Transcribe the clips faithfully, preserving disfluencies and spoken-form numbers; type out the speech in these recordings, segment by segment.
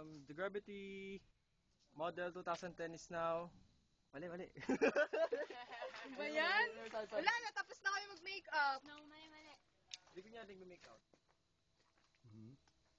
Um, the gravity model twenty ten is now... Mali, mali. Ano ba yan? Wala na, tapos na kayo mag-makeup. No, mali, mali. Hindi ko niya rin make out. Mm-hmm.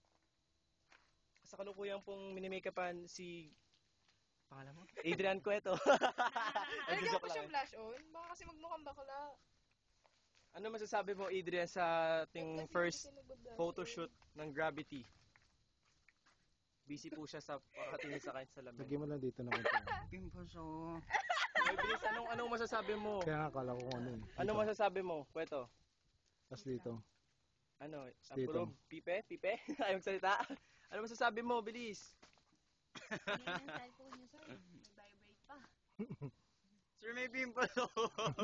Sa kalukuyan pong mini-makeupan si... Pangalan mo? Adrian CUETO. Nalagyan ko siya blush on. Baka kasi magmukhang bakla. Ano masasabi mo, Adrian, sa ating first photoshoot ng Gravity? Busy po siya sa pakatingin sa kahit sa lamin. Lagyan mo lang dito na konti. Pimples ako. Ay, bilis, anong, anong masasabi mo? Kaya nga akala ko kung ano yun. Anong masasabi mo, CUETO? Tapos dito. Ano? Dito. Approve? Pipe? Pipe? Ayaw magsalita? Ano masasabi mo? Bilis! Hindi yung cellphone niyo, sir. Nag-vibrate pa. Sir, may pimples ako.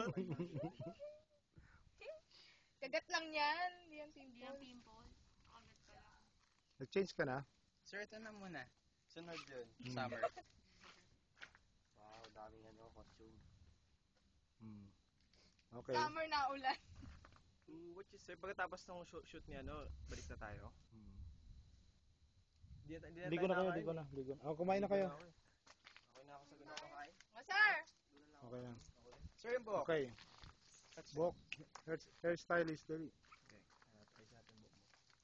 Kagat lang yan. Hindi yan Hindi yung pimple. pimple. Kagat pa lang. Nag-change ka na? Sir, ito na muna. Sunod yun. Hmm. Summer. Wow, daming ano, costume. Hmm. Okay. Summer na ulan. Mm, what you say? Pagkatapos ng shoot, shoot niya, ano, balik na tayo. Hmm. Hindi, hindi, Hindi ko na kayo, hindi ko na. Hindi ko na. Oh, kumain na kayo. Okay na ako sa ganito. Okay. Mga sir! Okay na. Sir, yung buhok. Okay. Buhok. Hair, hairstylist, dali. Okay. Uh, try sa atin buhok mo.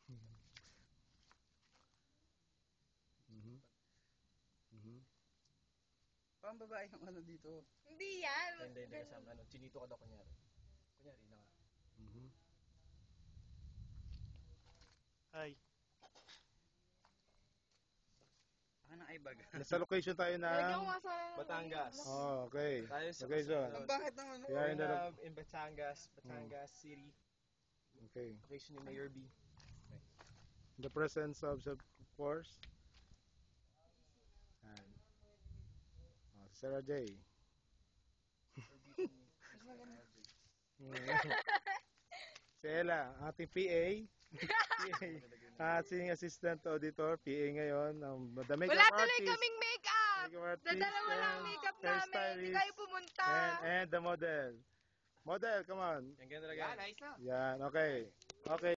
Mhm. Mhm. Parang babae yung ano dito. Hindi yan. Hindi, hindi, kasama. Ano, chinito ka daw kunyari. Kunyari na nga. Mhm. Hi. Akin ang eyebag. Nasa location tayo Lagyan ko na nga sa... Batangas. Oh, okay. Tayo sa Location. kasunod. Bakit naman? We are in the We're in Batangas, Batangas City. Okay. Location ni Mayor B. In the presence of, of course, and uh, Sarah J. Si Ella, ating P A. P A. At singing assistant auditor, P A ngayon. Um, the makeup Wala tuloy artist. kaming makeup! Makeup artist Dadalawa lang and makeup namin. Hindi hairstylist. kayo pumunta. And, and the model. Model, come on. Yan, ganun talaga. Yeah, nice na. Yan, okay. Okay.